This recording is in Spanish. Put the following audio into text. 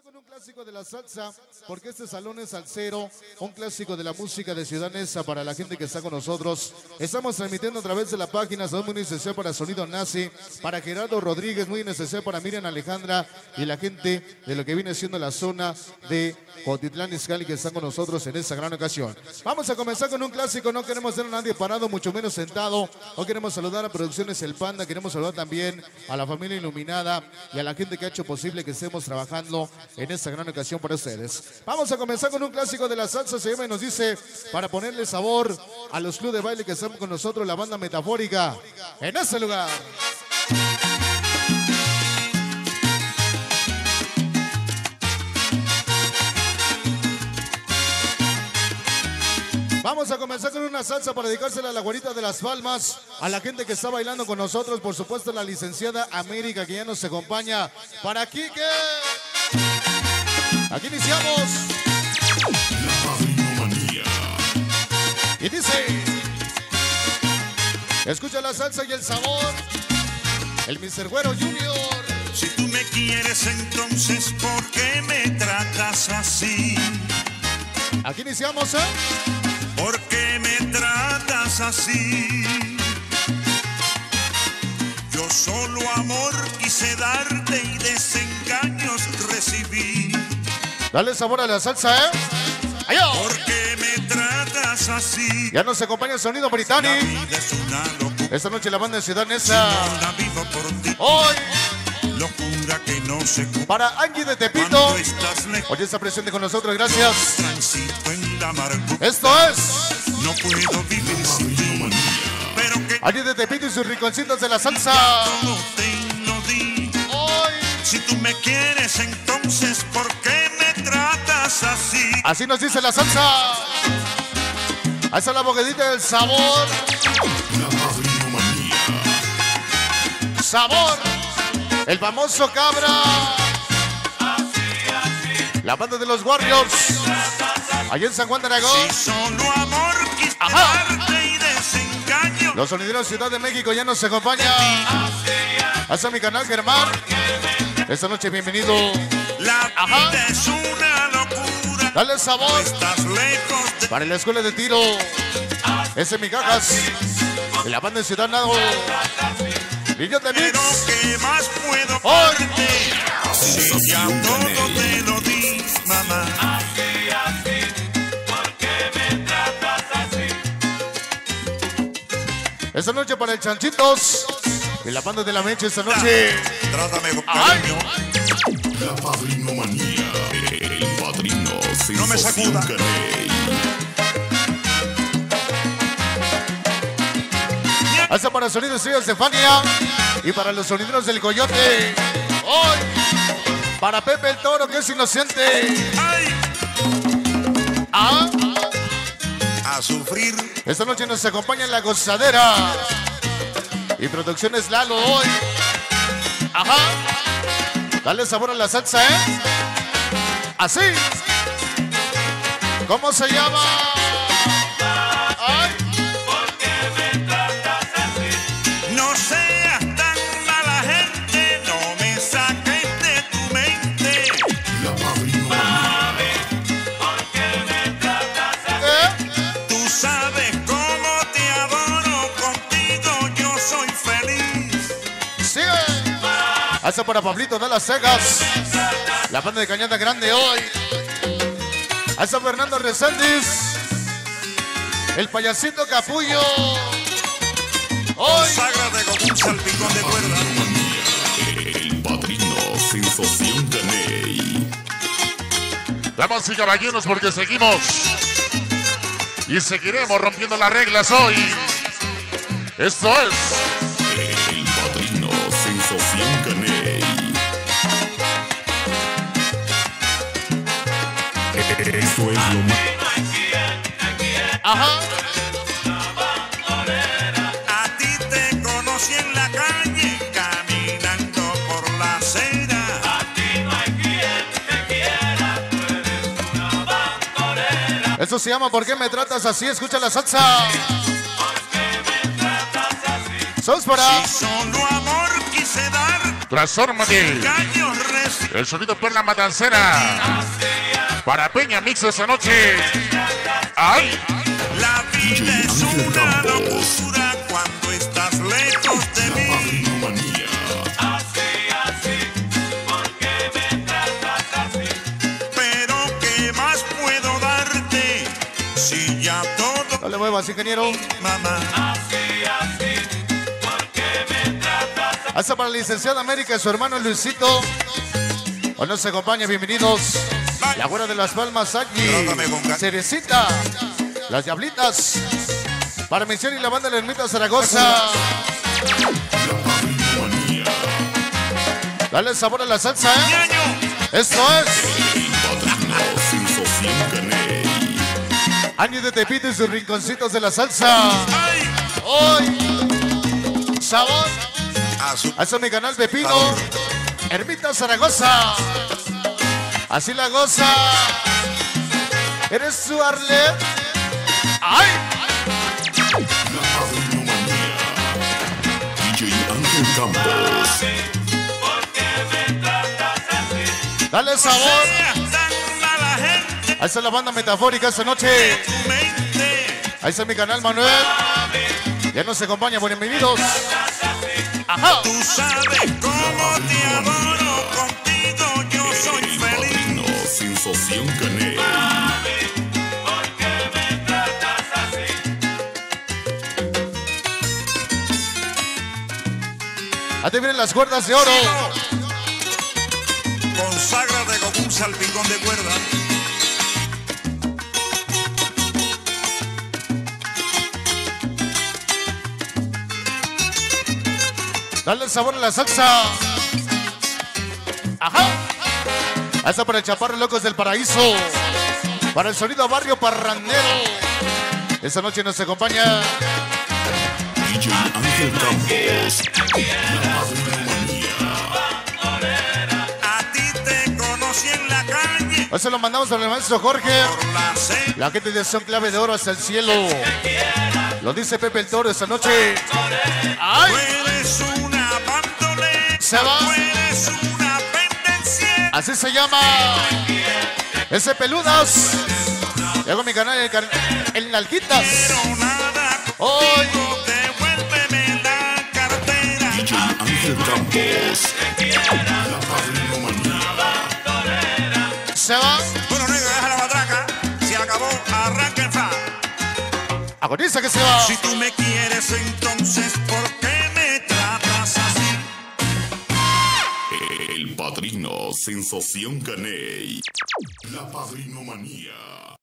con un clásico de la salsa, porque este salón es salsero, un clásico de la música de Ciudad Neza para la gente que está con nosotros. Estamos transmitiendo a través de la página, muy necesario para Sonido Nazi, para Gerardo Rodríguez, muy necesario para Miriam Alejandra y la gente de lo que viene siendo la zona de Cotitlán Izcalli que están con nosotros en esta gran ocasión. Vamos a comenzar con un clásico, no queremos ver a nadie parado, mucho menos sentado. Hoy queremos saludar a Producciones El Panda, queremos saludar también a la familia Iluminada y a la gente que ha hecho posible que estemos trabajando en esta gran ocasión para ustedes. Vamos a comenzar con un clásico de la salsa, se llama y nos dice, para ponerle sabor a los clubes de baile que están con nosotros, la banda Metafórica, en ese lugar. Vamos a comenzar con una salsa para dedicársela a la güerita de Las Palmas, a la gente que está bailando con nosotros, por supuesto la licenciada América que ya nos acompaña. Para Quique. Aquí iniciamos. La Padrinomanía. Y dice, escucha la salsa y el sabor, el Mr. Güero Junior. Si tú me quieres, entonces ¿por qué me tratas así? Aquí iniciamos, ¿Por qué me tratas así? Yo solo amor quise darte y desengaños recibí. Dale sabor a la salsa, ¡Ayo! ¿Por qué me tratas así? Ya nos acompaña el sonido La británico. vida es una locura. Esta noche la banda de Ciudad Si Neza. no la vivo por ti, Hoy, locura que no se cura. para Angie de Tepito. Cuando estás lejos, Hoy está presente con nosotros, gracias. transito en la amargura. Esto es No puedo vivir sin ti, pero que Angie de Tepito y sus rinconcitos de la salsa. todo te lo di. Hoy, Si tú me quieres, entonces ¿por qué me tratas así? así nos dice la salsa. Ahí está la boquedita del sabor. La Padrinomanía. Sabor. El famoso Cabra. La banda de los Warriors. Allá en San Juan de Aragón. Si solo amor quise Ajá. darte y desengaño. Los sonideros Ciudad de México ya nos acompaña. Hasta mi canal, Germán. Esta noche, bienvenido. La Ajá. vida es una locura. Dale sabor Estás lejos de para la escuela de tiro. Ese es mi cajas. Y la banda de Ciudad Nado. Niño de pero Mix. ¿qué más puedo Hoy. darte? Si ya todo te lo di, mamá. Esta noche para el Chanchitos. Y la banda de la Mecha esta noche. Trátame con Ay. cariño. La Padrinomanía. El padrino No me Sensación sacuda. Caney. Hasta para Sonido Estrella Estefania. Y para los sonideros del Coyote. Hoy. Para Pepe el Toro, que es inocente. Ay, Ah. a sufrir. Esta noche nos acompaña en la gozadera. Y Producciones Lalo hoy. Ajá. Dale sabor a la salsa, Así. ¿Cómo se llama? Ay. No seas tan mala gente, no me saques de tu mente. La Padrinomanía. Tú sabes cómo te adoro, contigo yo soy feliz. Sigue. Hasta para Pablito de las Cegas. La banda de Cañada Grande hoy. Hasta Fernando Reséndiz. El payasito Capullo. Hoy. Sagrada como un salpicón de cuerda. El padrino Sensación Caney. Damas y caballeros, porque seguimos y seguiremos rompiendo las reglas hoy. Esto es El padrino Sensación Caney. Eso es lo más. Ajá. A ti te conocí en la calle, caminando por la acera. Eso se llama ¿Por qué me tratas así? Escucha la salsa. Sos para Si solo amor quise dar, Transfórmate. engaños El sonido Perla Matancera. Para Peña Mix esa noche. ¡Ay! La vida es una locura cuando estás lejos de La mí. Padrinomanía. Pero ¿qué más puedo darte? Si ya todo, No le muevas, ingeniero. mamá. Hasta para la licenciada América y su hermano Luisito. Hoy nos acompaña, bienvenidos. La güera de las palmas, Angie. Cerecita. Las Diablitas. Para Misión y la banda de la Ermita Zaragoza. La Padrinomanía. Dale sabor a la salsa, ¿eh? Ñaño, Esto es El Padrino Sensación Caney. Angie de Tepito y sus rinconcitos de la salsa. ay, Hoy, sabor. azul. Hasta mi canal Pepino. Ermita Zaragoza. Así la goza. ¿Eres su Arlet? ¡Ay! La Padrinomanía. DJ Ángel Campos. Dale sabor. Seas tan mala gente, Ahí está la banda metafórica esta noche. tu mente. Ahí está mi canal Manuel. Ya nos acompaña, bienvenidos. Ajá. Tú sabes cómo te adoro, contigo yo soy El feliz. Padrino Sensación Caney. Ahí te vienen las cuerdas de oro. Conságrate con un salpicón de cuerda. Dale el sabor a la salsa. Ajá. Ahí está para el Chaparro Locos del Paraíso. Para el sonido Barrio Parrandero. Esta noche nos acompaña. DJ Ángel Campos. La Padrinomanía. A ti te conocí en la calle Hoy se lo mandamos al maestro Jorge. por la sed. La gente de Son Clave de Oro hasta el cielo. Lo dice Pepe el Toro esta noche. Tú ¡Ay! eres una bandolera, Se va. tú eres una pendencia. Así se llama. Ese Peludas. Llego a mi canal el Nalguitas. Pero nada Hoy. contigo, devuélveme la cartera. DJ Ángel Campos. La Padrinomanía. Se va. Bueno, negro, deja la matraca. Se acabó, arranca el fa. Agoniza que se va. Si tú me quieres, entonces, ¿por qué me tratas así? El Padrino Sensación Caney. La Padrinomanía.